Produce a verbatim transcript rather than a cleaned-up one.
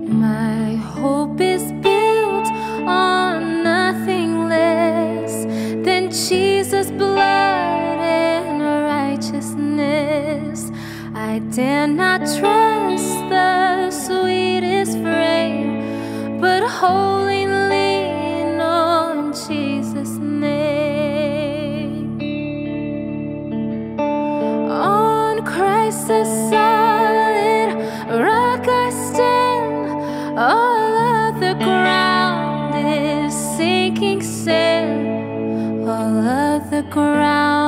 My hope is built on nothing less than Jesus' blood and righteousness. I dare not trust the sweetest frame, but wholly lean on Jesus' name. On Christ the solid rock I stand. All of the ground is sinking sand. All of the ground